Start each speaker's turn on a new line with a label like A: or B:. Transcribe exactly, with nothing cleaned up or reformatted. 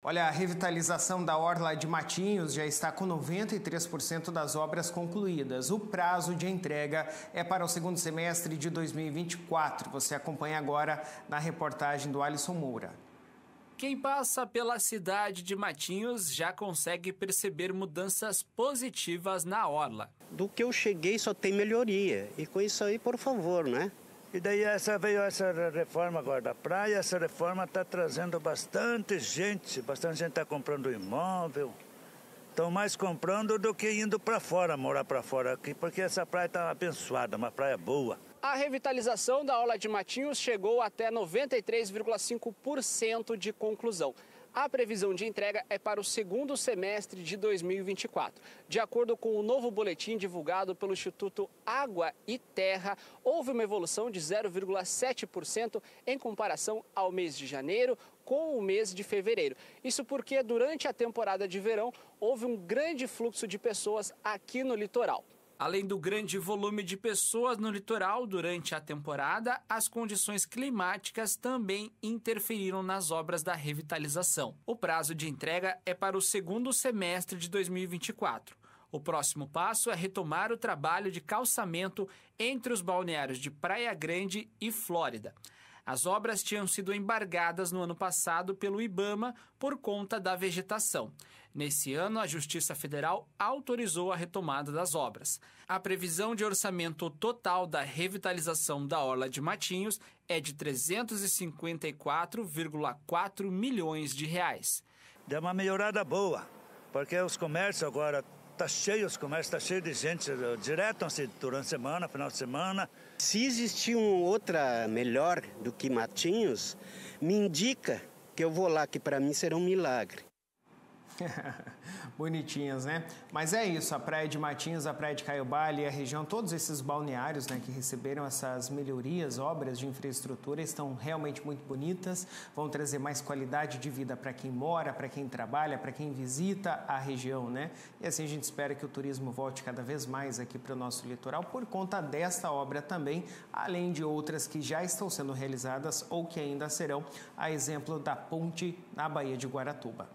A: Olha, a revitalização da Orla de Matinhos já está com noventa e três por cento das obras concluídas. O prazo de entrega é para o segundo semestre de dois mil e vinte e quatro. Você acompanha agora na reportagem do Alisson Moura.
B: Quem passa pela cidade de Matinhos já consegue perceber mudanças positivas na orla.
C: Do que eu cheguei só tem melhoria. E com isso aí, por favor, né?
D: E daí essa, veio essa reforma agora da praia, essa reforma está trazendo bastante gente, bastante gente está comprando imóvel. Estão mais comprando do que indo para fora, morar para fora aqui, porque essa praia está abençoada, uma praia boa.
B: A revitalização da Orla de Matinhos chegou até noventa e três vírgula cinco por cento de conclusão. A previsão de entrega é para o segundo semestre de dois mil e vinte e quatro. De acordo com o novo boletim divulgado pelo Instituto Água e Terra, houve uma evolução de zero vírgula sete por cento em comparação ao mês de janeiro com o mês de fevereiro. Isso porque durante a temporada de verão houve um grande fluxo de pessoas aqui no litoral. Além do grande volume de pessoas no litoral durante a temporada, as condições climáticas também interferiram nas obras da revitalização. O prazo de entrega é para o segundo semestre de dois mil e vinte e quatro. O próximo passo é retomar o trabalho de calçamento entre os balneários de Praia Grande e Flórida. As obras tinham sido embargadas no ano passado pelo IBAMA por conta da vegetação. Nesse ano, a Justiça Federal autorizou a retomada das obras. A previsão de orçamento total da revitalização da Orla de Matinhos é de trezentos e cinquenta e quatro vírgula quatro milhões de reais.
D: Deu uma melhorada boa, porque os comércios agora tá cheio, os comércios tá cheio de gente direto assim, durante a semana, final de semana.
C: Se existir uma outra melhor do que Matinhos, me indica que eu vou lá, que para mim será um milagre.
A: Bonitinhas, né? Mas é isso, a Praia de Matinhos, a Praia de Caiobá e a região, todos esses balneários, né, que receberam essas melhorias, obras de infraestrutura, estão realmente muito bonitas, vão trazer mais qualidade de vida para quem mora, para quem trabalha, para quem visita a região, né? E assim a gente espera que o turismo volte cada vez mais aqui para o nosso litoral por conta desta obra também, além de outras que já estão sendo realizadas ou que ainda serão, a exemplo da ponte na Baía de Guaratuba.